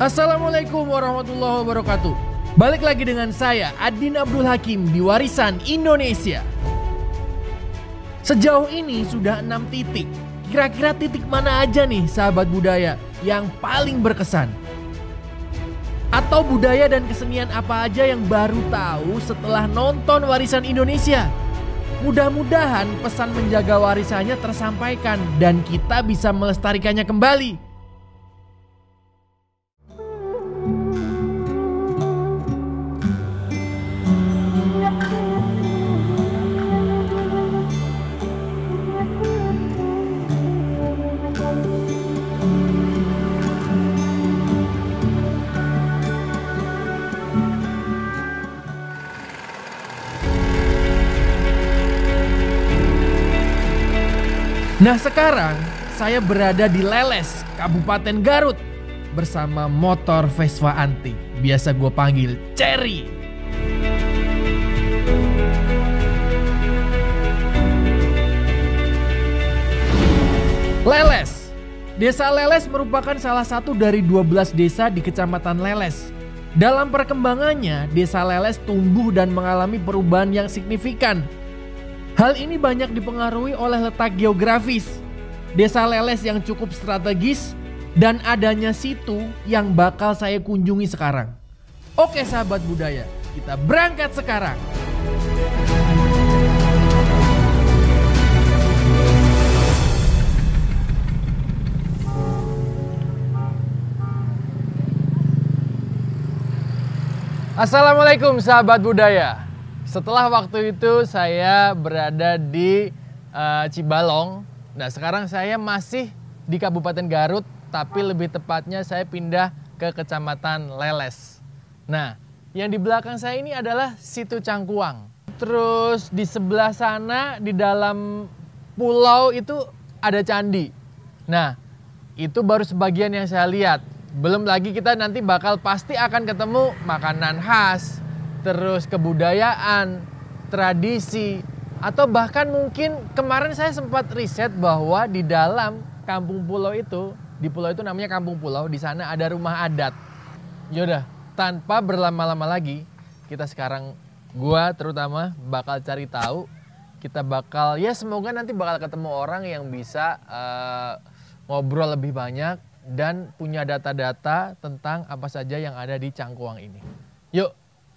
Assalamualaikum warahmatullahi wabarakatuh. Balik lagi dengan saya Adin Abdul Hakim di Warisan Indonesia. Sejauh ini sudah 6 titik. Kira-kira titik mana aja nih sahabat budaya yang paling berkesan? Atau budaya dan kesenian apa aja yang baru tahu setelah nonton Warisan Indonesia? Mudah-mudahan pesan menjaga warisannya tersampaikan dan kita bisa melestarikannya kembali. Nah sekarang saya berada di Leles, Kabupaten Garut bersama motor Vespa antik. Biasa gue panggil Cherry. Leles. Desa Leles merupakan salah satu dari 12 desa di Kecamatan Leles. Dalam perkembangannya, desa Leles tumbuh dan mengalami perubahan yang signifikan. Hal ini banyak dipengaruhi oleh letak geografis, desa Leles yang cukup strategis, dan adanya situ yang bakal saya kunjungi sekarang. Oke sahabat budaya, kita berangkat sekarang. Assalamualaikum sahabat budaya. Setelah waktu itu saya berada di Cibalong. Nah sekarang saya masih di Kabupaten Garut, tapi lebih tepatnya saya pindah ke Kecamatan Leles. Nah yang di belakang saya ini adalah Situ Cangkuang. Terus di sebelah sana di dalam pulau itu ada candi. Nah itu baru sebagian yang saya lihat. Belum lagi kita nanti bakal pasti akan ketemu makanan khas, terus kebudayaan, tradisi, atau bahkan mungkin kemarin saya sempat riset bahwa di dalam kampung pulau itu, di pulau itu namanya Kampung Pulau, di sana ada rumah adat. Yaudah, tanpa berlama-lama lagi, kita sekarang, gua terutama bakal cari tahu, kita bakal, ya semoga nanti bakal ketemu orang yang bisa ngobrol lebih banyak dan punya data-data tentang apa saja yang ada di Cangkuang ini. Yuk!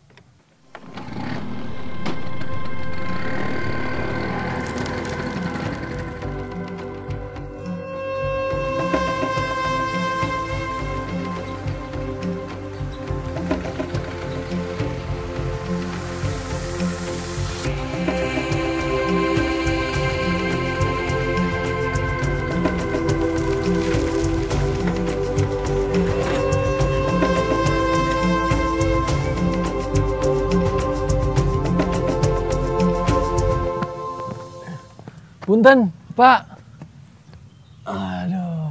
Punten, Pak. Aduh.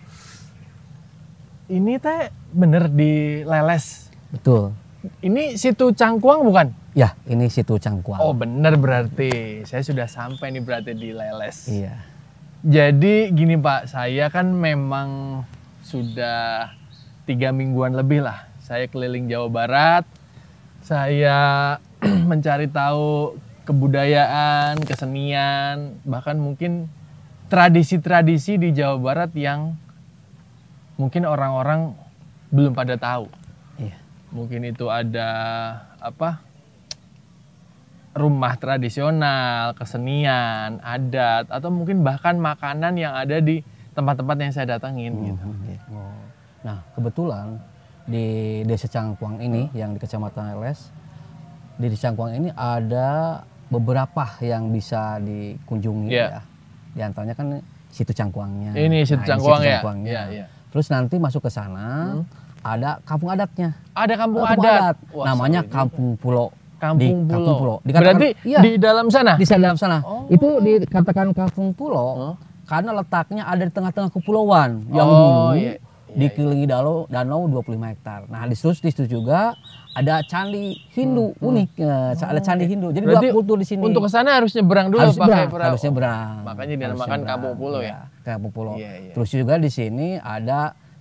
Ini teh bener di Leles. Betul. Ini Situ Cangkuang bukan? Ya, ini Situ Cangkuang. Oh, bener berarti. Saya sudah sampai nih berarti di Leles. Iya. Jadi gini Pak, saya kan memang sudah 3 mingguan lebih lah. Saya keliling Jawa Barat. Saya mencari tahu kebudayaan, kesenian, bahkan mungkin tradisi-tradisi di Jawa Barat yang mungkin orang-orang belum pada tahu. Iya. Mungkin itu ada apa? Rumah tradisional, kesenian, adat, atau mungkin bahkan makanan yang ada di tempat-tempat yang saya datangin gitu. Nah, kebetulan di Desa Cangkuang ini yang di Kecamatan Leles, di Desa Cangkuang ini ada beberapa yang bisa dikunjungi ya. Di antaranya kan Situ Cangkuangnya. Ini Situ Cangkuang ya. Ya. Terus nanti masuk ke sana ada kampung adatnya. Ada kampung adat. Wah, namanya Kampung Pulau. Kampung Pulau. Berarti iya, di dalam sana? Di dalam sana. Oh. Itu dikatakan Kampung Pulau karena letaknya ada di tengah-tengah kepulauan yang dulu dikelilingi danau 25 hektar. Nah, di situ juga ada candi Hindu unik, ada candi Hindu. Jadi berarti dua kultur di sini. Untuk ke sana harus nyebrang dulu pakai perahu. Harus nyebrang. Makanya dinamakan Kampung Pulau ya. Kampung Pulau. Iya. Terus juga di sini ada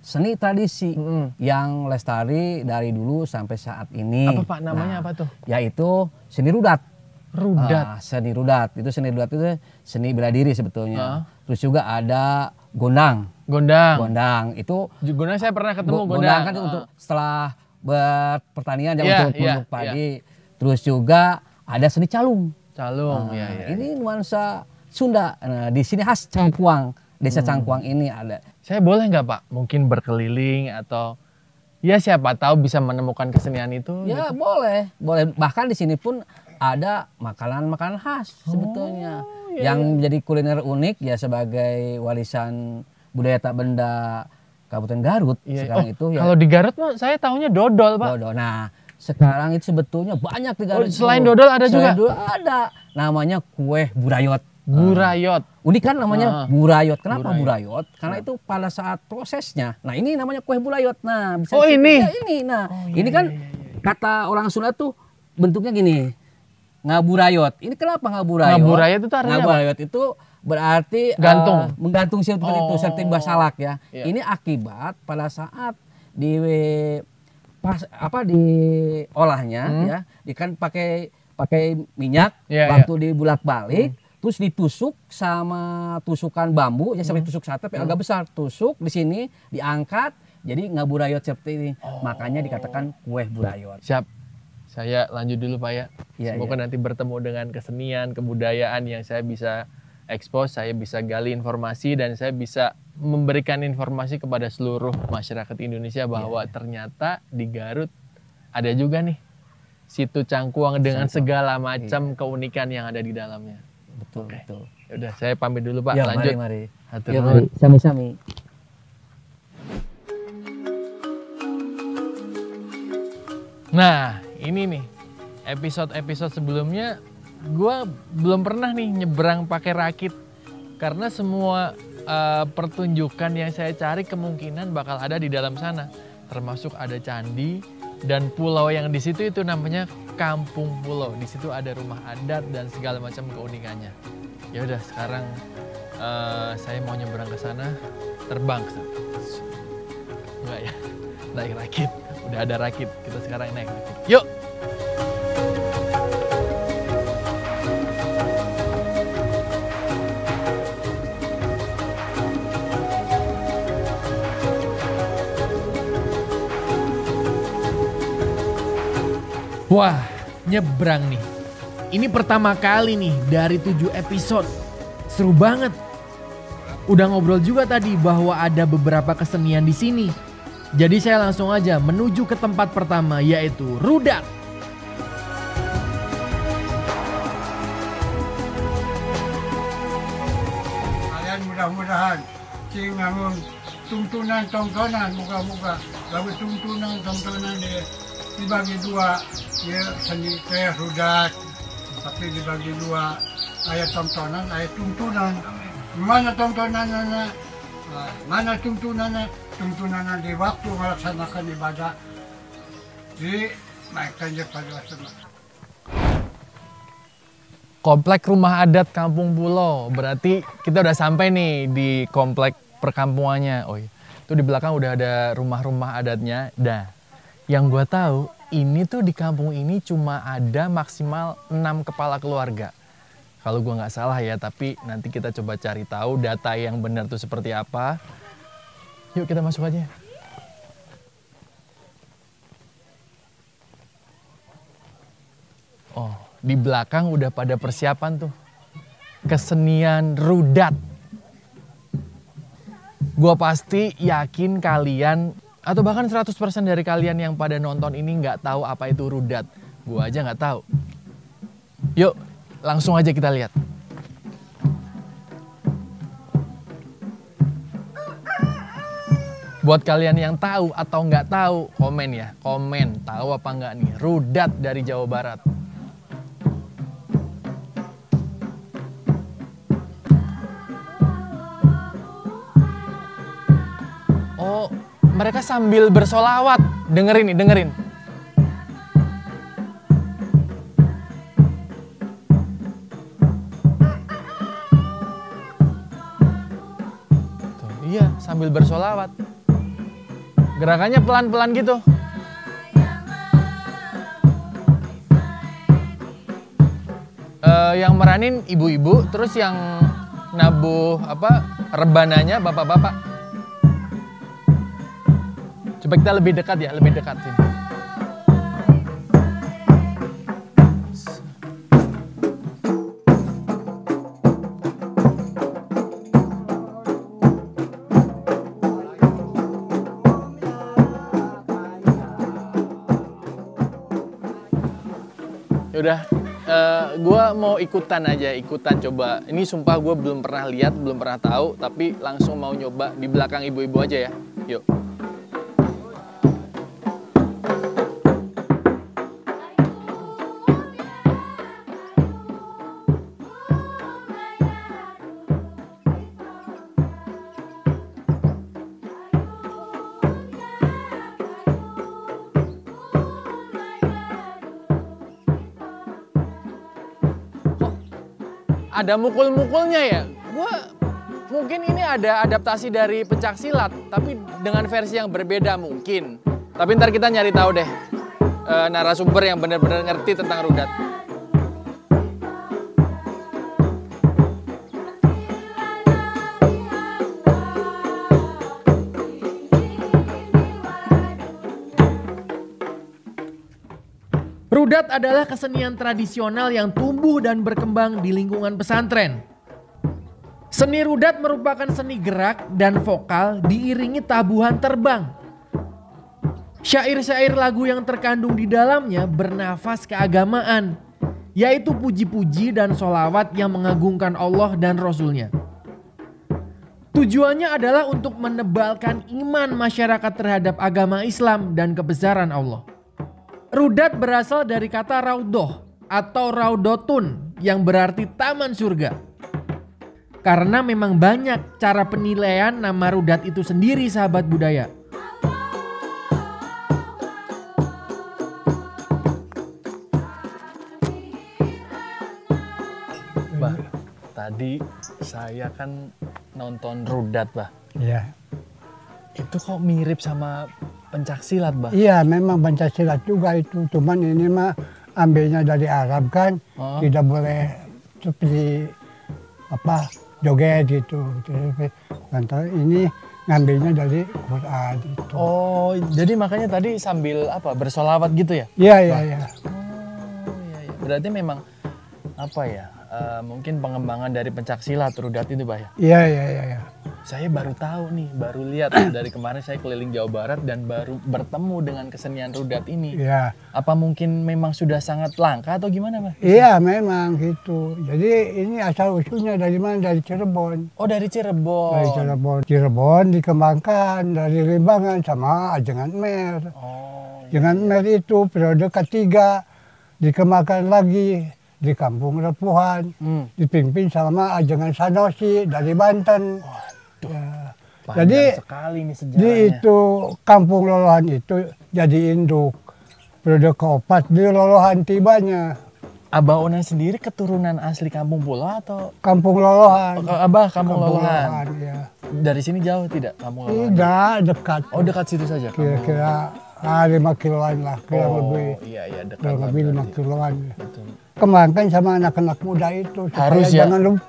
seni tradisi yang lestari dari dulu sampai saat ini. Apa Pak namanya apa tuh? Yaitu seni rudat. Rudat. Seni rudat itu seni bela diri sebetulnya. Terus juga ada gondang. Gondang itu. Gondang saya pernah ketemu gondang kan untuk setelah berpertanian untuk padi. Terus juga ada seni calung. Ini nuansa Sunda. Di sini khas Cangkuang, desa Cangkuang ini ada. Saya boleh nggak Pak? Mungkin berkeliling atau ya siapa tahu bisa menemukan kesenian itu? Ya gitu. boleh. Bahkan di sini pun ada makanan-makanan khas sebetulnya yang menjadi kuliner unik ya sebagai warisan budaya tak benda Kabupaten Garut sekarang itu ya. Kalau di Garut mah saya tahunya dodol Pak. Dodol. Nah sekarang itu sebetulnya banyak di Garut. Selain dodol ada juga? Selain dodol ada. Namanya kue burayot. Unik kan namanya burayot. Kenapa burayot? Karena itu pada saat prosesnya. Nah ini namanya kue burayot. Nah bisa ini? Ya, ini. Nah ini kan kata orang Sunda tuh bentuknya gini. Ngaburayot. Ini kenapa ngaburayot? Ngaburayot itu artinya ngaburayot itu berarti menggantung seperti itu, seperti basalak ya. Ini akibat pada saat diolahnya ya, ikan pakai minyak waktu dibulak-balik, terus ditusuk sama tusukan bambu ya seperti tusuk sate tapi agak besar, tusuk di sini diangkat jadi ngaburayot seperti ini. Makanya dikatakan kue burayot. Siap. Saya lanjut dulu Pak ya. Semoga nanti bertemu dengan kesenian, kebudayaan yang saya bisa expose, saya bisa gali informasi dan saya bisa memberikan informasi kepada seluruh masyarakat Indonesia bahwa ternyata di Garut ada juga nih situ Cangkuang dengan segala macam keunikan yang ada di dalamnya. Betul. Udah saya pamit dulu Pak. Lanjut. Mari. Mari. Sami-sami. Nah, ini nih episode sebelumnya gue belum pernah nih nyebrang pakai rakit karena semua pertunjukan yang saya cari kemungkinan bakal ada di dalam sana, termasuk ada candi dan pulau yang di situ itu namanya Kampung Pulau. Di situ ada rumah adat dan segala macam keunikannya. Ya udah sekarang saya mau nyebrang ke sana, terbang. Enggak ya, naik rakit. Udah ada rakit, kita sekarang naik rakit. Yuk! Wah, nyebrang nih. Ini pertama kali nih dari 7 episode. Seru banget. Udah ngobrol juga tadi bahwa ada beberapa kesenian di sini. Jadi saya langsung aja menuju ke tempat pertama yaitu rudat. Kalian mudah-mudahan cing nganggung tontonan moga-moga lagu tontonan dibagi dua ya seni teh rudat tapi dibagi dua ayat tontonan mana tontonannya mana tuntunannya di waktu melaksanakan ibadah di naikkan pada semua. Komplek Rumah Adat Kampung Pulau. Berarti kita udah sampai nih di komplek perkampungannya. Oh iya. Itu di belakang udah ada rumah-rumah adatnya. Dah. Yang gue tahu ini tuh di kampung ini cuma ada maksimal 6 kepala keluarga. Kalau gue nggak salah ya, tapi nanti kita coba cari tahu data yang benar tuh seperti apa. Yuk kita masuk aja. Oh, di belakang udah pada persiapan tuh. Kesenian rudat. Gue pasti yakin kalian, atau bahkan 100% dari kalian yang pada nonton ini nggak tahu apa itu rudat. Gue aja nggak tahu. Yuk, langsung aja kita lihat. Buat kalian yang tahu atau nggak tahu, komen ya. Komen, tahu apa nggak nih, rudat dari Jawa Barat. Oh, mereka sambil bersolawat. Dengerin nih, dengerin. Tuh, iya, sambil bersolawat. Gerakannya pelan-pelan gitu. Yang meranin ibu-ibu, terus yang nabuh rebananya bapak-bapak. Coba kita lebih dekat ya, lebih dekat sini. Yaudah, gue mau ikutan aja, ikutan coba. Ini sumpah gue belum pernah lihat, belum pernah tahu, tapi langsung mau nyoba di belakang ibu-ibu aja ya. Yuk. Ada mukul-mukulnya ya. Mungkin ini ada adaptasi dari pencak silat, tapi dengan versi yang berbeda mungkin. Tapi ntar kita nyari tahu deh narasumber yang benar-benar ngerti tentang rudat. Rudat adalah kesenian tradisional yang tumbuh dan berkembang di lingkungan pesantren. Seni rudat merupakan seni gerak dan vokal diiringi tabuhan terbang. Syair-syair lagu yang terkandung di dalamnya bernafas keagamaan, yaitu puji-puji dan sholawat yang mengagungkan Allah dan Rasul-Nya. Tujuannya adalah untuk menebalkan iman masyarakat terhadap agama Islam dan kebesaran Allah. Rudat berasal dari kata raudhoh atau raudotun yang berarti taman surga. Karena memang banyak cara penilaian nama rudat itu sendiri, sahabat budaya. Bah, tadi saya kan nonton rudat, Bah. Iya. Itu kok mirip sama pencak silat, Bah? Iya, memang pencak silat juga itu. Cuman ini mah ambilnya dari Arab kan, tidak boleh seperti joget gitu. Lantaran ini ngambilnya dari Quran itu. Oh, jadi makanya tadi sambil bersolawat gitu ya? Iya, iya, iya. Oh, iya, iya. Berarti memang mungkin pengembangan dari pencak silat rudat itu, Bah ya? Iya, iya, iya. Saya baru tahu nih, baru lihat dari kemarin saya keliling Jawa Barat dan baru bertemu dengan kesenian rudat ini. Iya. Apa mungkin memang sudah sangat langka atau gimana, Mas? Iya, memang gitu. Jadi ini asal usulnya dari mana? Dari Cirebon. Oh, dari Cirebon. Dari Cirebon. Cirebon dikembangkan dari Limbangan sama Ajengan Mer. Oh. Iya, Ajengan Mer itu periode ketiga dikembangkan lagi di Kampung Repuhan. Dipimpin sama Ajengan Sanosi dari Banten. Ya. Jadi sekali nih di sejarahnya. itu Kampung Lolohan itu jadi induk. Periode keempat di Lolohan tibanya. Abah Onan sendiri keturunan asli Kampung Pulau atau? Kampung Lolohan. Abah Kampung Lolohan. Ya. Dari sini jauh tidak Kampung Lolohan? Tidak, dekat. Oh, dekat situ saja. Kira-kira 5 kiloan lah, kurang lebih. Iya, dekat. Kurang lebih 5 berarti. kiloan. Betul. Kembangkan sama anak-anak muda itu. Harus ya.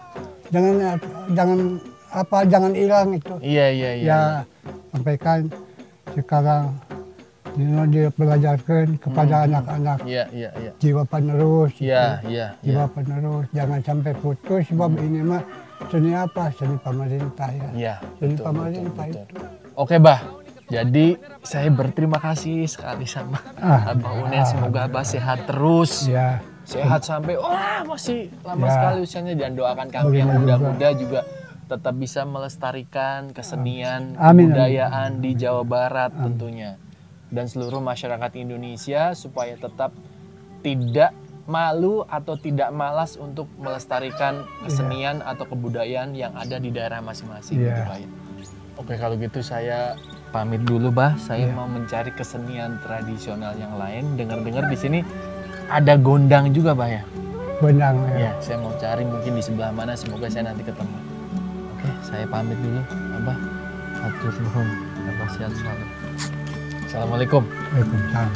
Jangan hilang itu. Iya. Ya, sampaikan sekarang dia belajarkan kepada anak-anak. Iya. Jiwa penerus. Iya. Jiwa penerus. Jangan sampai putus sebab ini mah seni apa? Seni pemerintah ya. Iya. Seni Betul, pemerintah betul. itu. Oke, Bah. Jadi saya berterima kasih sekali sama Abah Unen. Semoga Abah sehat terus. Ya. Sehat sampai masih lama Ya. sekali usianya, dan doakan kami yang muda-muda juga tetap bisa melestarikan kesenian, Amin. kebudayaan di Jawa Barat tentunya. Dan seluruh masyarakat Indonesia supaya tetap tidak malu atau tidak malas untuk melestarikan kesenian atau kebudayaan yang ada di daerah masing-masing. Iya. Gitu, Pak, ya. Oke, kalau gitu saya pamit dulu, Bah. Saya mau mencari kesenian tradisional yang lain. Dengar-dengar di sini ada gondang juga, Bah ya. Benang Ya, ya. saya mau cari mungkin di sebelah mana, semoga saya nanti ketemu. Oke, saya pamit dulu, Abah. Hatur nuhun, Bapak sehat selalu. Assalamualaikum. Waalaikumsalam.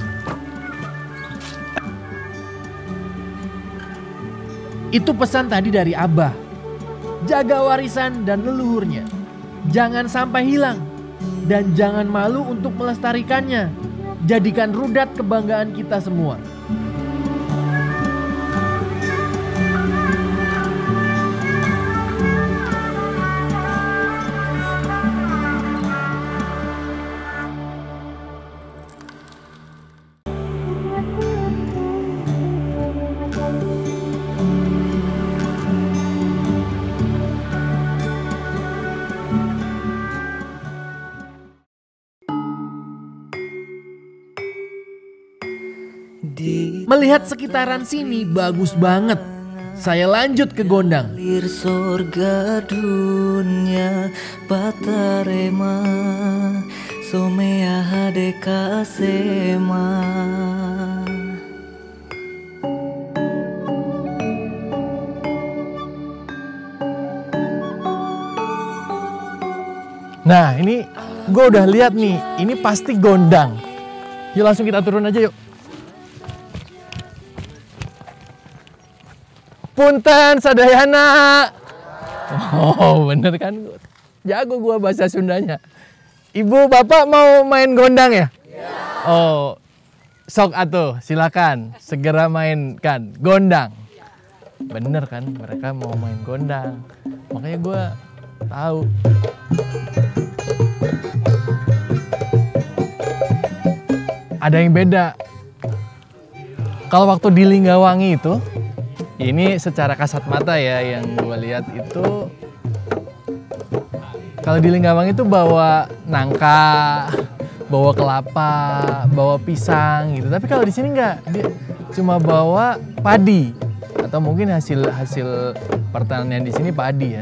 Itu pesan tadi dari Abah. Jaga warisan dan leluhurnya. Jangan sampai hilang. Dan jangan malu untuk melestarikannya. Jadikan Rudat kebanggaan kita semua. Melihat sekitaran sini bagus banget. Saya lanjut ke Gondang. Lir sorga dunia patarema somea hadeka sema. Nah ini gue udah lihat nih, ini pasti Gondang. Yuk langsung kita turun aja yuk. Punten sadayana. Oh bener kan, jago gua bahasa Sundanya. Ibu bapak mau main gondang ya? Oh sok atuh silakan segera mainkan gondang. Bener kan, mereka mau main gondang. Makanya gua tahu. Ada yang beda. Kalau waktu di Linggawangi itu, ini secara kasat mata ya yang gue lihat itu, kalau di Linggawangi itu bawa nangka, bawa kelapa, bawa pisang gitu. Tapi kalau di sini enggak, dia cuma bawa padi atau mungkin hasil pertanian di sini padi ya.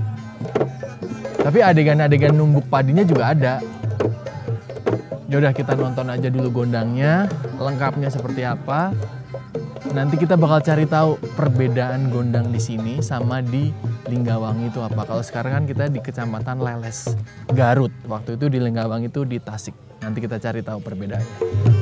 Tapi adegan-adegan numbuk padinya juga ada. Yaudah kita nonton aja dulu gondangnya, lengkapnya seperti apa. Nanti kita bakal cari tahu perbedaan gondang di sini sama di Linggawangi itu apa. Kalau sekarang kan kita di Kecamatan Leles, Garut. Waktu itu di Linggawangi itu di Tasik. Nanti kita cari tahu perbedaannya.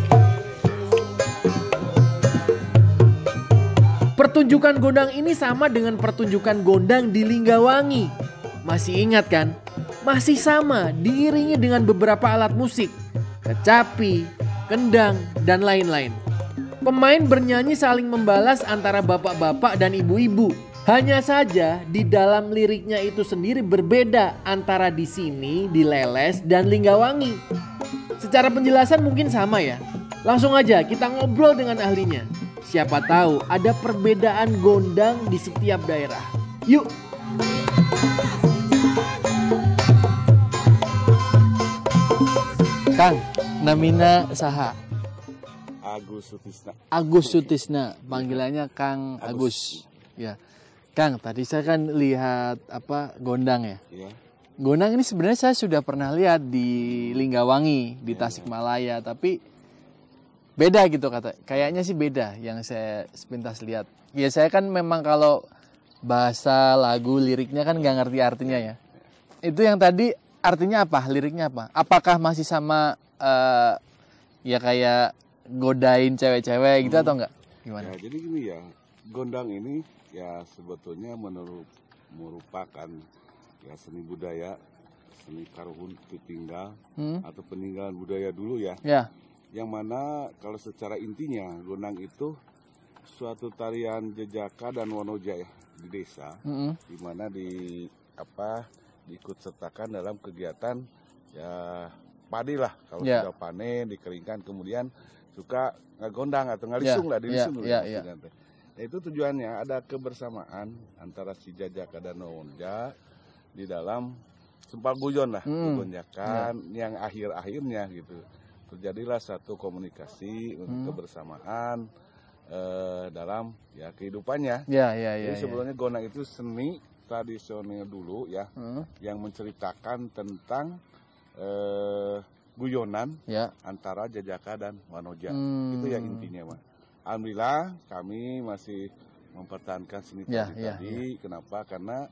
Pertunjukan gondang ini sama dengan pertunjukan gondang di Linggawangi. Masih ingat kan? Masih sama, diiringi dengan beberapa alat musik. Kecapi, kendang, dan lain-lain. Pemain bernyanyi saling membalas antara bapak-bapak dan ibu-ibu. Hanya saja di dalam liriknya itu sendiri berbeda antara di sini, di Leles, dan Linggawangi. Secara penjelasan mungkin sama ya. Langsung aja kita ngobrol dengan ahlinya. Siapa tahu ada perbedaan gondang di setiap daerah. Yuk! Kang, namina saha? Agus Sutisna. Agus Sutisna, panggilannya Kang Agus. Ya, Kang. Tadi saya kan lihat gondang ya. Iya. Gondang ini sebenarnya saya sudah pernah lihat di Linggawangi, di Tasikmalaya, tapi beda gitu kata. Kayaknya sih beda yang saya sepintas lihat. Ya saya kan memang kalau bahasa lagu liriknya kan nggak ngerti artinya ya. Itu yang tadi artinya apa? Liriknya apa? Apakah masih sama ya kayak godain cewek-cewek gitu atau enggak? Gimana? Ya, jadi gini ya, gondang ini ya sebetulnya merupakan ya seni budaya, seni karuhun tinggal atau peninggalan budaya dulu ya. Ya. Yang mana kalau secara intinya gondang itu suatu tarian jejaka dan wanoja ya di desa, di mana diikut sertakan dalam kegiatan ya padi lah, kalau sudah panen dikeringkan kemudian suka ngagondang atau ngalisung lah, dilisung dulu. Nah, itu tujuannya ada kebersamaan antara si jajaka dan wanoja di dalam sempal guyon lah, gonjakan yang akhir-akhirnya gitu terjadilah satu komunikasi untuk kebersamaan dalam ya kehidupannya. Jadi sebelumnya gondang itu seni tradisional dulu ya, yang menceritakan tentang guyonan antara jajaka dan wanoja. Itu yang intinya, Mas. Alhamdulillah kami masih mempertahankan seni tadi. Kenapa? Karena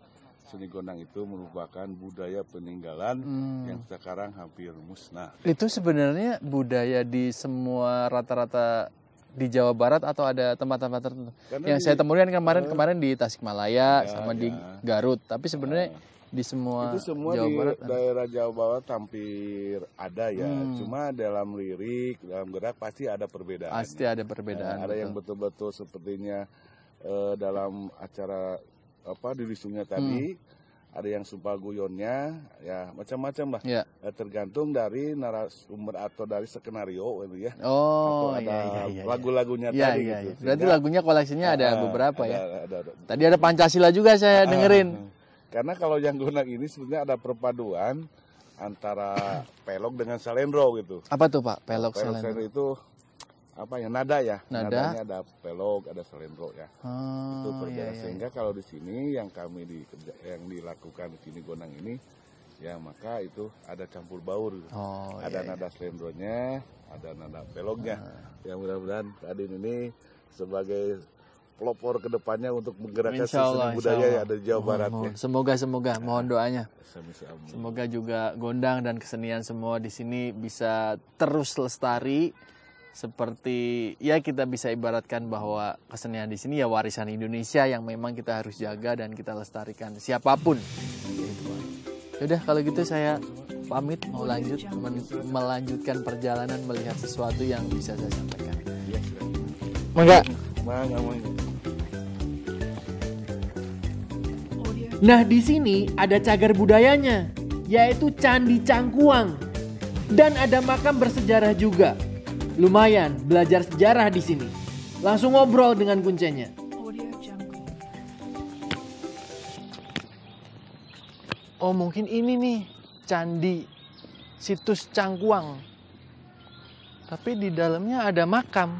seni gondang itu merupakan budaya peninggalan yang sekarang hampir musnah. Itu sebenarnya budaya di semua rata-rata di Jawa Barat atau ada tempat-tempat tertentu? Karena yang saya temukan kemarin di Tasikmalaya sama di Garut, tapi sebenarnya di semua, itu semua Jawa di Barat daerah Jawa Barat hampir ada ya. Cuma dalam lirik, dalam gerak pasti ada perbedaan. Pasti ada perbedaan. Ada yang betul-betul sepertinya dalam acara di Lisungnya tadi, ada yang sumpah guyonnya, ya macam-macam lah. Ya. Tergantung dari narasumber atau dari skenario gitu ya. Oh, atau ada lagu-lagunya tadi gitu. Berarti lagunya koleksinya ada beberapa ya. Ada. Tadi ada Pancasila juga saya dengerin. Karena kalau yang gondang ini sebenarnya ada perpaduan antara pelok dengan salendro gitu. Apa tuh Pak, pelok salendro? Itu nada ya. Nadanya ada pelok, ada salendro ya. Itu perbedaan. Sehingga kalau di sini yang yang dilakukan di sini gondang ini, ya maka itu ada campur baur gitu. Ada nada salendronya, ada nada peloknya. Ya mudah-mudahan tadi ini sebagai pelopor kedepannya untuk menggerakkan seni budaya yang ada di Jawa Barat. Ya. Semoga mohon doanya. Semoga juga gondang dan kesenian semua di sini bisa terus lestari, seperti ya kita bisa ibaratkan bahwa kesenian di sini ya warisan Indonesia yang memang kita harus jaga dan kita lestarikan siapapun. Yaudah kalau gitu saya pamit mau melanjutkan perjalanan melihat sesuatu yang bisa saya sampaikan. Mangga. Nah, di sini ada cagar budayanya, yaitu Candi Cangkuang. Dan ada makam bersejarah juga. Lumayan belajar sejarah di sini. Langsung ngobrol dengan kuncinya. Oh, mungkin ini nih candi situs Cangkuang. Tapi di dalamnya ada makam.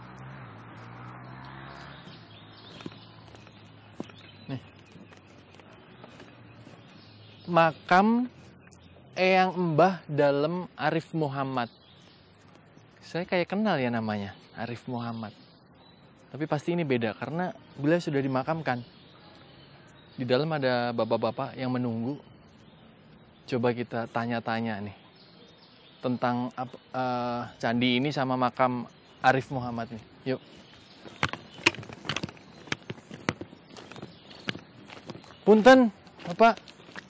Makam Eyang Mbah Dalem Arif Muhammad. Saya kayak kenal ya namanya, Arif Muhammad. Tapi pasti ini beda karena beliau sudah dimakamkan. Di dalam ada bapak-bapak yang menunggu. Coba kita tanya-tanya nih tentang candi ini sama makam Arif Muhammad nih. Yuk. Punten, Bapak.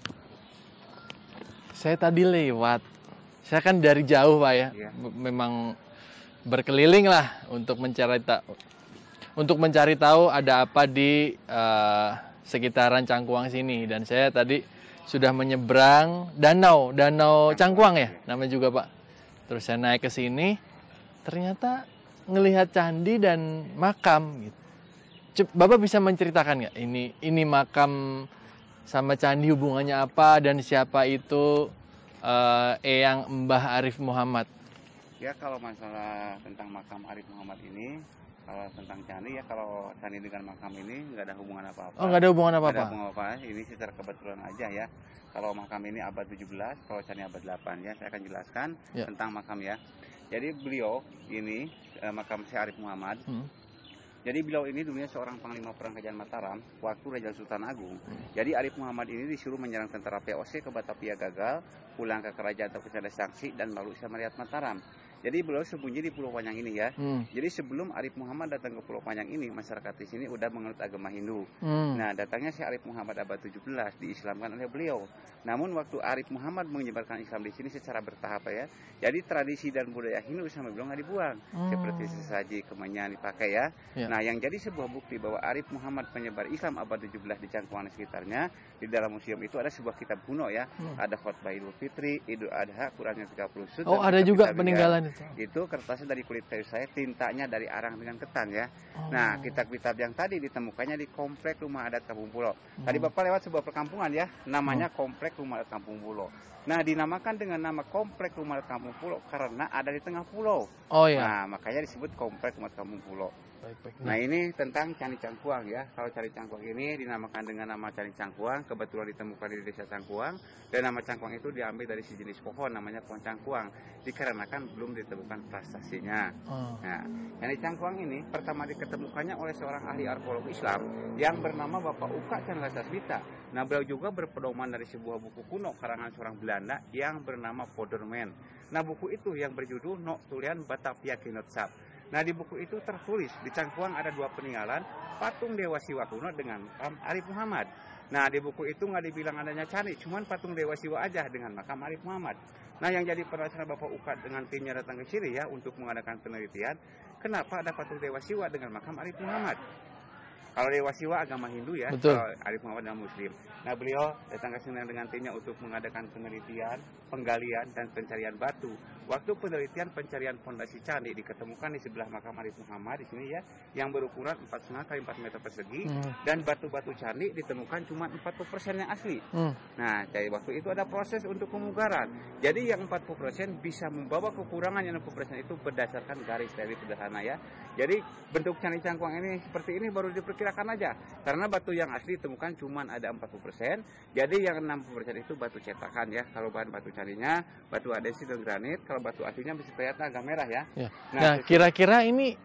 Saya tadi lewat. Saya kan dari jauh Pak ya. Memang berkeliling lah untuk mencari tahu ada apa di sekitaran Cangkuang sini. Dan saya tadi sudah menyeberang danau Cangkuang ya namanya juga Pak. Terus saya naik ke sini, ternyata ngelihat candi dan makam gitu. Bapak bisa menceritakan nggak ini makam sama candi hubungannya apa dan siapa itu Eyang Mbah Arif Muhammad? Ya kalau masalah tentang makam Arif Muhammad ini, kalau tentang candi ya kalau candi dengan makam ini nggak ada hubungan apa-apa. Oh nggak ada hubungan apa-apa? Nggak ada hubungan apa-apa, ini secara kebetulan aja ya. Kalau makam ini abad 17, kalau candi abad 8 ya, saya akan jelaskan tentang makam ya. Jadi beliau ini makam Syekh Arif Muhammad. Jadi beliau ini dulunya seorang panglima perang Kerajaan Mataram waktu Raja Sultan Agung. Jadi Arif Muhammad ini disuruh menyerang tentara POC ke Batavia gagal, pulang ke kerajaan terpecah sanksi dan lalu Samariat Mataram. Jadi beliau sembunyi di Pulau Panjang ini ya. Jadi sebelum Arif Muhammad datang ke Pulau Panjang ini, masyarakat di sini udah menganut agama Hindu. Nah, datangnya si Arif Muhammad abad 17 diislamkan oleh beliau. Namun waktu Arif Muhammad menyebarkan Islam di sini secara bertahap ya. Jadi tradisi dan budaya Hindu sama beliau nggak dibuang. Seperti sesaji, kemenyan dipakai ya. Nah, yang jadi sebuah bukti bahwa Arif Muhammad penyebar Islam abad 17 di Cangkuang dan sekitarnya, di dalam museum itu ada sebuah kitab kuno ya. Ada khotbah Idul Fitri, Idul Adha, Qurannya 30 sud. Oh, ada juga peninggalan itu. Itu kertasnya dari kulit kayu saya, tintanya dari arang dengan ketan ya. Nah, kitab-kitab yang tadi ditemukannya di Komplek Rumah Adat Kampung Pulo. Tadi Bapak lewat sebuah perkampungan ya, namanya Komplek Rumah Adat Kampung Pulo. Nah, dinamakan dengan nama Komplek Rumah Adat Kampung Pulo karena ada di tengah pulau. Oh iya. Nah, makanya disebut Komplek Rumah Adat Kampung Pulo. Nah ini tentang Candi Cangkuang ya. Kalau Candi Cangkuang ini dinamakan dengan nama Candi Cangkuang, kebetulan ditemukan di desa Cangkuang, dan nama Cangkuang itu diambil dari sejenis pohon namanya pohon cangkuang, dikarenakan belum ditemukan prestasinya. Nah, Candi Cangkuang ini pertama diketemukannya oleh seorang ahli arkeologi Islam yang bernama Bapak Uka Chandra Sasmita. Nah, beliau juga berpedoman dari sebuah buku kuno karangan seorang Belanda yang bernama Poderman. Nah, buku itu yang berjudul Noktulian Batavia Genootschap. Nah, di buku itu tertulis di Cangkuang ada 2 peninggalan patung Dewa Siwa kuno dengan makam Arif Muhammad. Nah, di buku itu nggak dibilang adanya candi, cuman patung Dewa Siwa aja dengan makam Arif Muhammad. Nah, yang jadi penasaran Bapak Uka dengan timnya datang ke sini ya untuk mengadakan penelitian, kenapa ada patung Dewa Siwa dengan makam Arif Muhammad? Kalau Dewa Siwa agama Hindu ya, betul. Kalau Arif Muhammad adalah Muslim. Nah, beliau datang ke sini dengan timnya untuk mengadakan penelitian, penggalian, dan pencarian batu. Waktu penelitian pencarian fondasi candi diketemukan di sebelah makam Arif Muhammad di sini ya, yang berukuran 4,5 kali 4 meter persegi, dan batu-batu candi ditemukan cuma 40% yang asli. Nah, dari waktu itu ada proses untuk pemugaran. Jadi yang 40% bisa membawa kekurangan yang 60% itu berdasarkan garis dari sederhana ya. Jadi bentuk Candi Cangkuang ini seperti ini baru diperkirakan aja, karena batu yang asli ditemukan cuma ada 40%. Jadi yang 60% itu batu cetakan ya. Kalau bahan batu candinya batu adesit dan granit, kalau batu aslinya bisa kelihatan agak merah ya. Nah, kira-kira ini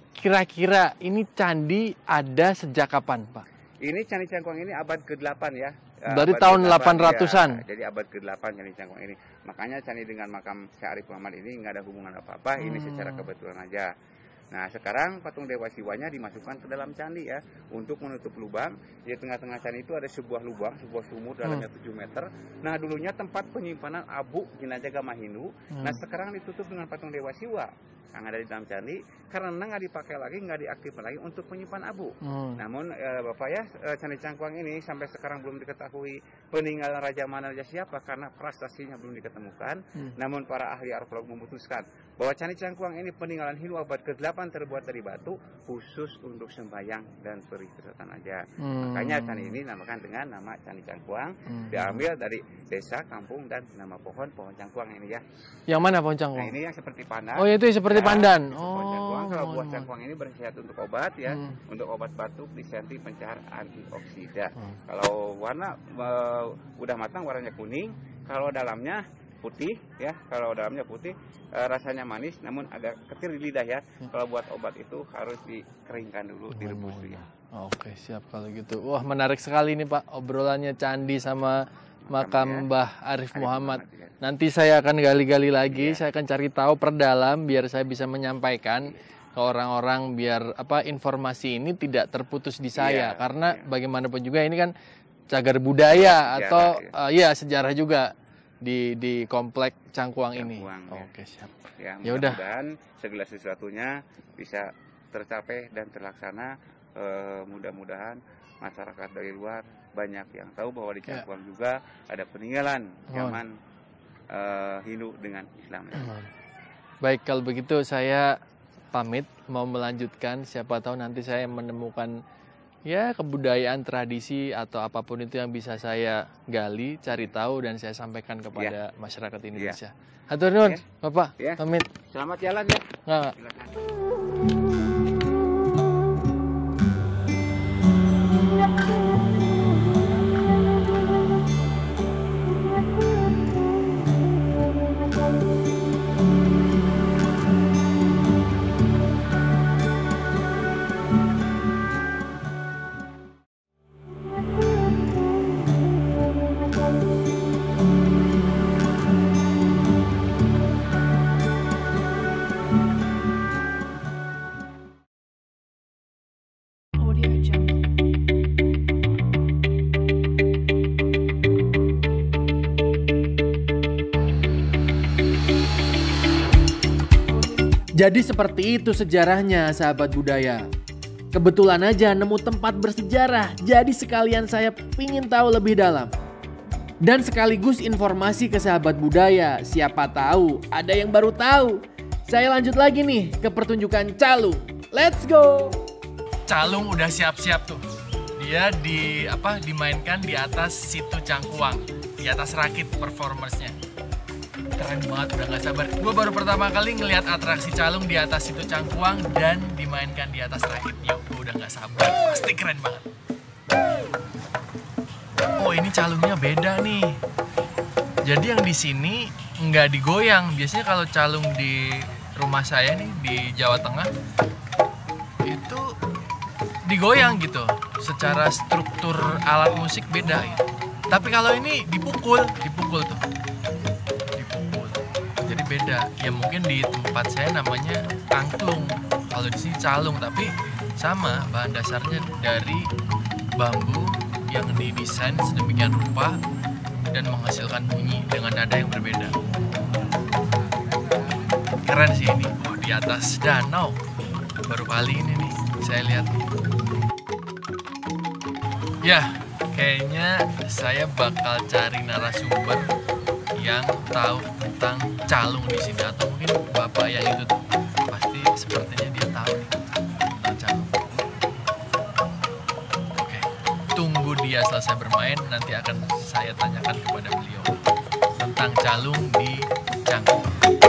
candi ada sejak kapan, Pak? Ini Candi Cangkuang ini abad ke-8 ya. Dari tahun 800-an. Ya, jadi abad ke-8 Candi Cangkuang ini. Makanya candi dengan makam Syekh Arif Muhammad ini nggak ada hubungan apa-apa, ini secara kebetulan aja. Nah, sekarang patung Dewa Siwanya dimasukkan ke dalam candi ya, untuk menutup lubang. Di tengah-tengah candi itu ada sebuah lubang, sebuah sumur dalamnya 7 meter. Nah, dulunya tempat penyimpanan abu jenazah agama Hindu. Nah, sekarang ditutup dengan patung Dewa Siwa yang ada di dalam candi, karena nggak dipakai lagi, nggak diaktifkan lagi untuk menyimpan abu. Namun Bapak ya, Candi Cangkuang ini sampai sekarang belum diketahui peninggalan raja mana raja siapa, karena prestasinya belum diketemukan. Namun para ahli arkeolog memutuskan bahwa Candi Cangkuang ini peninggalan Hindu abad ke-8 terbuat dari batu, khusus untuk sembahyang dan peristirahatan aja. Makanya candi ini namakan dengan nama Candi Cangkuang, diambil dari desa, kampung, dan nama pohon cangkuang ini ya. Yang mana pohon cangkuang? Nah, ini yang seperti pandan. Oh, itu seperti pandan. Pohon cangkuang. Kalau buah cangkuang ini berkhasiat untuk obat ya, untuk obat batuk, disenti, pencahar, antioksida. Kalau warna udah matang warnanya kuning, kalau dalamnya putih ya, kalau dalamnya putih rasanya manis namun agak ketir di lidah ya. Kalau buat obat itu harus dikeringkan dulu, direbus dulu ya. Oke, siap kalau gitu. Wah, menarik sekali nih Pak obrolannya candi sama makam Mbah Arif Muhammad. Ya. Nanti saya akan gali-gali lagi, saya akan cari tahu perdalam biar saya bisa menyampaikan ke orang-orang biar informasi ini tidak terputus di saya, karena bagaimanapun juga ini kan cagar budaya atau sejarah juga di komplek Cangkuang ini. Oke, siap. Ya, mudah-mudahan segala sesuatunya bisa tercapai dan terlaksana. Mudah-mudahan masyarakat dari luar banyak yang tahu bahwa di Cangkuang juga ada peninggalan zaman Hindu dengan Islam. Baik, kalau begitu saya pamit mau melanjutkan. Siapa tahu nanti saya menemukan kebudayaan, tradisi atau apapun itu yang bisa saya gali, cari tahu dan saya sampaikan kepada masyarakat Indonesia. Hatur nuhun, Bapak. Pamit. Selamat jalan ya. Nggak. Jadi seperti itu sejarahnya sahabat budaya. Kebetulan aja nemu tempat bersejarah, jadi sekalian saya pingin tahu lebih dalam. Dan sekaligus informasi ke sahabat budaya, siapa tahu ada yang baru tahu. Saya lanjut lagi nih ke pertunjukan Calung. Let's go! Calung udah siap-siap tuh. Dia dimainkan di atas situ Cangkuang, di atas rakit performersnya. keren banget, udah gak sabar. Gue baru pertama kali ngelihat atraksi calung di atas Situ Cangkuang dan dimainkan di atas rakitnya. Gue udah gak sabar, pasti keren banget. Oh, ini calungnya beda nih. Jadi yang di sini nggak digoyang. Biasanya kalau calung di rumah saya nih di Jawa Tengah itu digoyang gitu. Secara struktur alat musik beda ya. Tapi kalau ini dipukul tuh. Dipukul. Jadi beda. Ya mungkin di tempat saya namanya angklung. Kalau di sini calung, tapi sama bahan dasarnya dari bambu yang didesain sedemikian rupa dan menghasilkan bunyi dengan nada yang berbeda. Keren sih ini. Oh, di atas danau. Baru kali ini nih saya lihat. Ya, kayaknya saya bakal cari narasumber yang tahu tentang calung di sini, atau mungkin bapak yang itu tuh pasti sepertinya dia tahu nih tentang calung. Oke, tunggu dia selesai bermain, nanti akan saya tanyakan kepada beliau tentang calung di Cangkuang.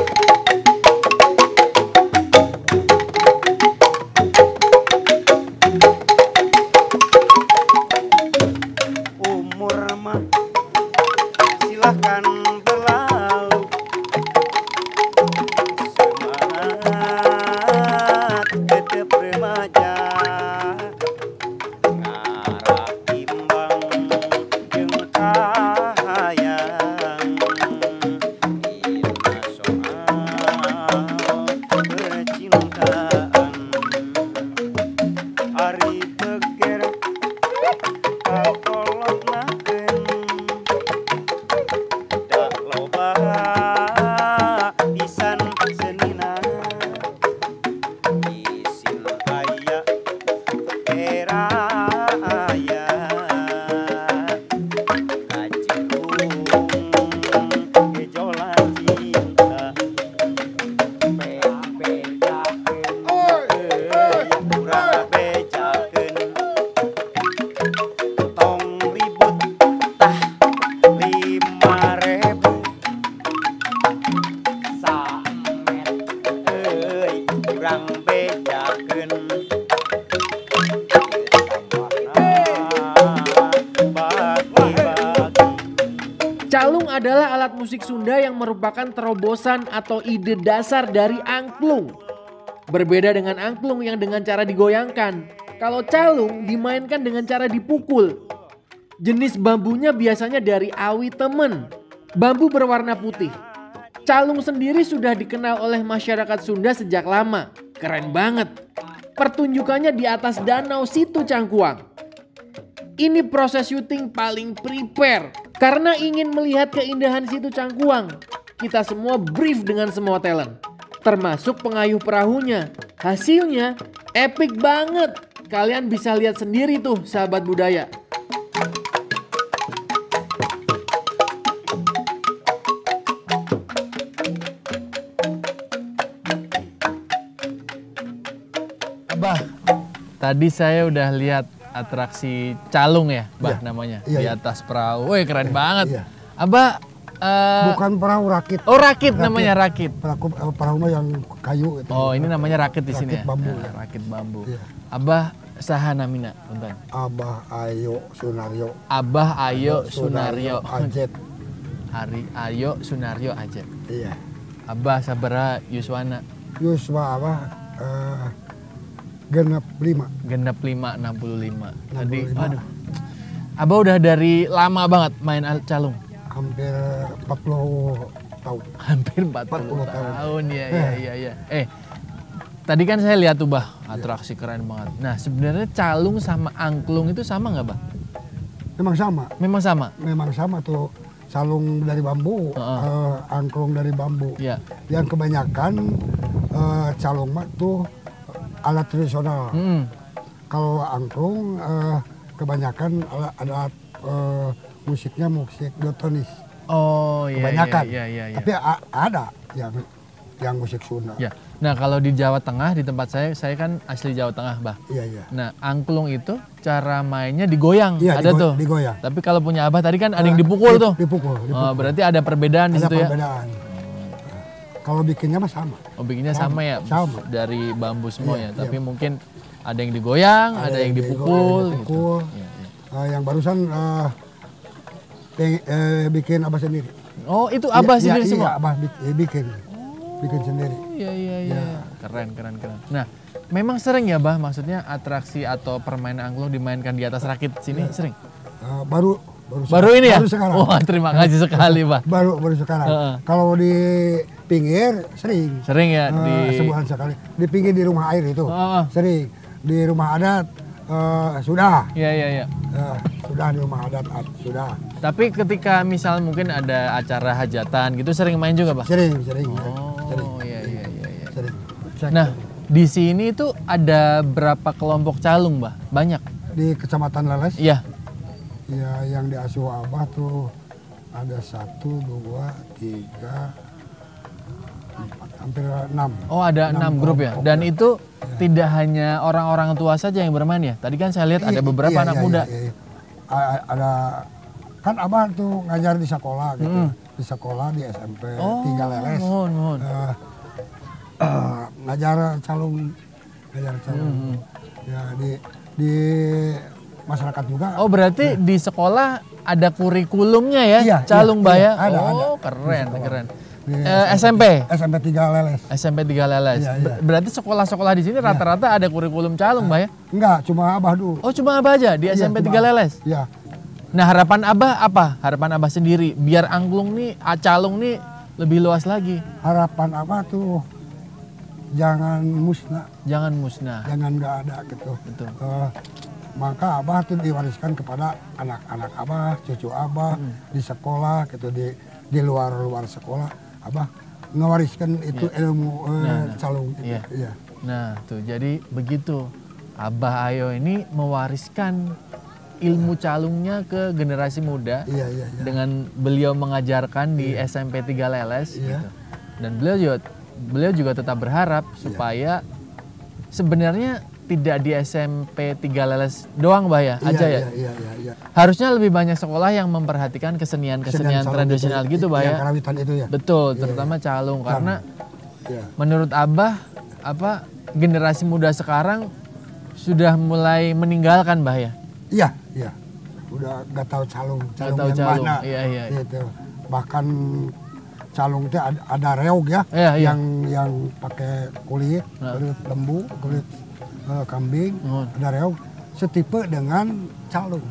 Calung adalah alat musik Sunda yang merupakan terobosan atau ide dasar dari angklung. Berbeda dengan angklung yang dengan cara digoyangkan, kalau calung dimainkan dengan cara dipukul. Jenis bambunya biasanya dari awi temen, bambu berwarna putih. Calung sendiri sudah dikenal oleh masyarakat Sunda sejak lama. Keren banget. Pertunjukannya di atas danau Situ Cangkuang. Ini proses syuting paling prepare. Karena ingin melihat keindahan Situ Cangkuang, kita semua brief dengan semua talent. Termasuk pengayuh perahunya. Hasilnya epic banget. Kalian bisa lihat sendiri tuh sahabat budaya. Abah, tadi saya udah lihat atraksi calung ya, Bah, namanya, di atas perahu. Wih, keren banget. Abah, bukan perahu, rakit. Oh, rakit namanya, rakit. Perahu yang kayu itu. Oh, ini namanya rakit di sini ya. Bambu, ya. Rakit bambu. Abah saha namina, punten. Abah Ayo Sunario. Abah Ayo Sunario. Ajet. Hari Ayo Sunario Ajet. Iya. Abah sabaraha yuswana? Yuswa apa? Genep 5. Genep 5, 65. Tadi, aduh. Abah udah dari lama banget main calung? Hampir 40 tahun. Hampir 40 tahun, ya. Tadi kan saya lihat tuh, Bah, atraksi keren banget. Nah, sebenarnya calung sama angklung itu sama nggak, Bah? Memang sama. Memang sama? Memang sama tuh. Calung dari bambu, angklung dari bambu. Yeah. Yang kebanyakan calung mah tuh alat tradisional. Kalau angklung kebanyakan alat musiknya musik dotonis. Oh iya. Kebanyakan. Iya. Tapi ada yang musik Sunda. Ya. Nah, kalau di Jawa Tengah, di tempat saya kan asli Jawa Tengah, Bah. Iya. Nah, angklung itu cara mainnya digoyang, ada tuh. Digoyang. Tapi kalau punya Abah tadi kan ada yang dipukul tuh. Dipukul. Oh, berarti ada perbedaan di situ ya. Ada perbedaan. Kalau bikinnya mah sama. Oh, bikinnya sama ya? Sama. Dari bambu semua Iya, ya, tapi iya. mungkin ada yang digoyang, ada yang dipukul. Gitu. Iya, iya. Yang barusan bikin Abah sendiri. Oh, itu Abah sendiri semua? Iya, Abah bikin sendiri. Iya, iya, iya. Keren. Nah, memang sering ya, Bah, maksudnya atraksi atau permainan angklung dimainkan di atas rakit sini sering? Baru ini ya? Baru sekarang. Wah, terima kasih sekali, Bah. Baru sekarang. Kalau di pinggir sering. Sering ya sebulan sekali. Di pinggir di rumah air itu sering. Di rumah adat sudah. Iya. Sudah di rumah adat sudah. Tapi ketika misal mungkin ada acara hajatan gitu sering main juga, Bah? Sering. Oh, iya. Sering. Nah, di sini itu ada berapa kelompok calung, Bah? Banyak? Di Kecamatan Leles? Iya. Ya, yang di asuh Abah tuh ada 1, 2, 3, 4, hampir 6. Oh, ada 6 grup ya? Dan itu tidak hanya orang-orang tua saja yang bermain ya? Tadi kan saya lihat ada beberapa anak muda. Iya. Ada, kan Abah tuh ngajar di sekolah gitu. Di sekolah di SMP 3 Leles. Mohon. Ngajar calung. Ya, di masyarakat juga. Oh, berarti di sekolah ada kurikulumnya ya? Iya, calung, Bah ya? ada. Keren. SMP 3 Leles. SMP 3 Leles. Iya. Berarti sekolah-sekolah di sini rata-rata ada kurikulum calung, Bah ya? Enggak, cuma Abah dulu. Oh, cuma Abah aja di SMP 3 Leles? Iya. Nah, harapan Abah apa? Harapan Abah sendiri biar angklung nih, calung nih lebih luas lagi. Harapan Abah tuh jangan musnah. Jangan musnah. Jangan nggak ada gitu. Betul. Maka Abah tuh diwariskan kepada anak-anak Abah, cucu Abah di sekolah gitu, di luar sekolah Abah ngewariskan itu ilmu calung itu. Iya. Nah, tuh jadi begitu. Abah Ayo ini mewariskan ilmu calungnya ke generasi muda. Iya. Dengan beliau mengajarkan di SMP 3 Leles gitu. Dan beliau juga tetap berharap supaya sebenarnya tidak di SMP 3 Leles doang, Bah ya, aja ya. Iya. Harusnya lebih banyak sekolah yang memperhatikan kesenian tradisional gitu, Bah ya. Karawitan itu ya. Betul, terutama calung karena menurut Abah generasi muda sekarang sudah mulai meninggalkan, Bah ya. Iya. Udah nggak tahu calung yang mana. Iya. Gitu. Bahkan calung itu ada reog ya, yang pakai kulit lembu, kulit kambing, ada reog setipe dengan calung.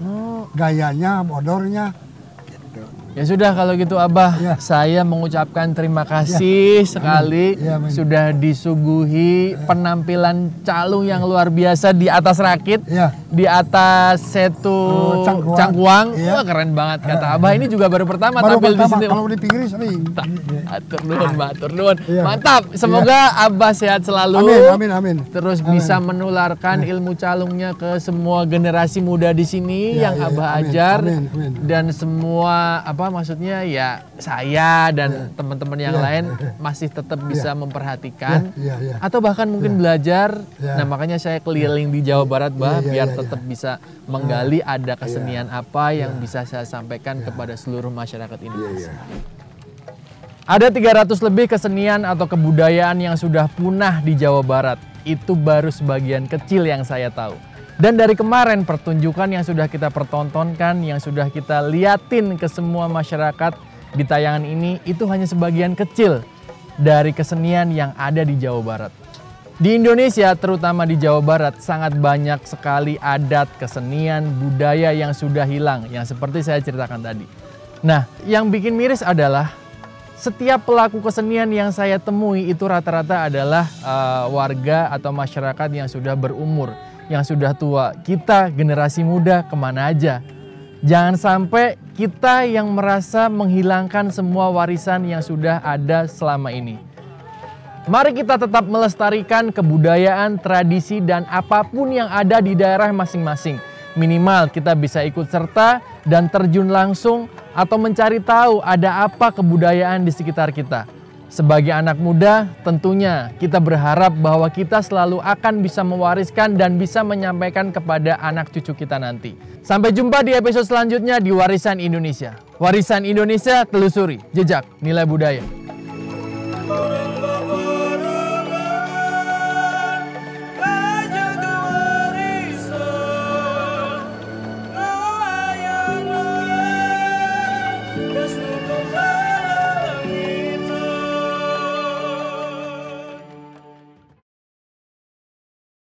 Gayanya, bodornya. Gitu. Ya sudah kalau gitu Abah, saya mengucapkan terima kasih sekali sudah disuguhi penampilan calung yang luar biasa di atas rakit, di atas setu Cangkuang. Wah, keren banget kata Abah. Ini juga baru pertama tampil di sini. Kalau di pinggir sering. Matur nuwun. Mantap. Semoga Abah sehat selalu. Amin. Terus bisa menularkan ilmu calungnya ke semua generasi muda di sini yang Abah ajar. Dan semua maksudnya ya saya dan teman-teman yang lain masih tetap bisa memperhatikan atau bahkan mungkin belajar. Nah, makanya saya keliling di Jawa Barat, Bah, biar tetap bisa menggali ada kesenian apa yang bisa saya sampaikan kepada seluruh masyarakat Indonesia. Ada 300 lebih kesenian atau kebudayaan yang sudah punah di Jawa Barat. Itu baru sebagian kecil yang saya tahu. Dan dari kemarin pertunjukan yang sudah kita pertontonkan, yang sudah kita liatin ke semua masyarakat di tayangan ini, itu hanya sebagian kecil dari kesenian yang ada di Jawa Barat. Di Indonesia, terutama di Jawa Barat, sangat banyak sekali adat, kesenian, budaya yang sudah hilang, yang seperti saya ceritakan tadi. Nah, yang bikin miris adalah setiap pelaku kesenian yang saya temui itu rata-rata adalah warga atau masyarakat yang sudah berumur, yang sudah tua. Kita generasi muda kemana aja? Jangan sampai kita yang merasa menghilangkan semua warisan yang sudah ada selama ini. Mari kita tetap melestarikan kebudayaan, tradisi, dan apapun yang ada di daerah masing-masing. Minimal kita bisa ikut serta dan terjun langsung atau mencari tahu ada apa kebudayaan di sekitar kita. Sebagai anak muda, tentunya kita berharap bahwa kita selalu akan bisa mewariskan dan bisa menyampaikan kepada anak cucu kita nanti. Sampai jumpa di episode selanjutnya di Warisan Indonesia. Warisan Indonesia, telusuri jejak nilai budaya.